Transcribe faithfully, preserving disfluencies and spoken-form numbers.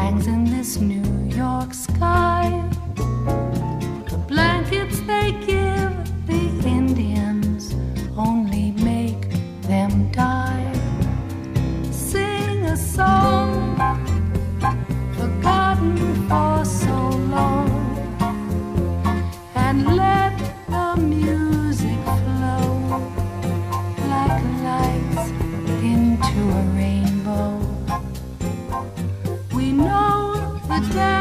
hangs in this New York sky. The blankets they give the Indians only make them die. Sing a song forgotten for so long, and let the music flow like lights into a rainbow. We know the dance